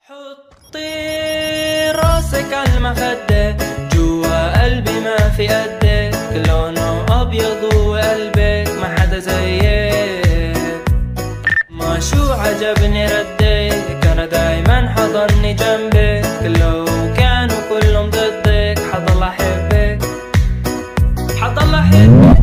حطي راسك عالمخدة جوا قلبي ما في قدك، لونه أبيض وقلبك ما حدا زيك. ما شو عجبني ردك، أنا دايما حضني جنبك، لو كانوا كلهم ضدك حضل أحبك حضل أحبك.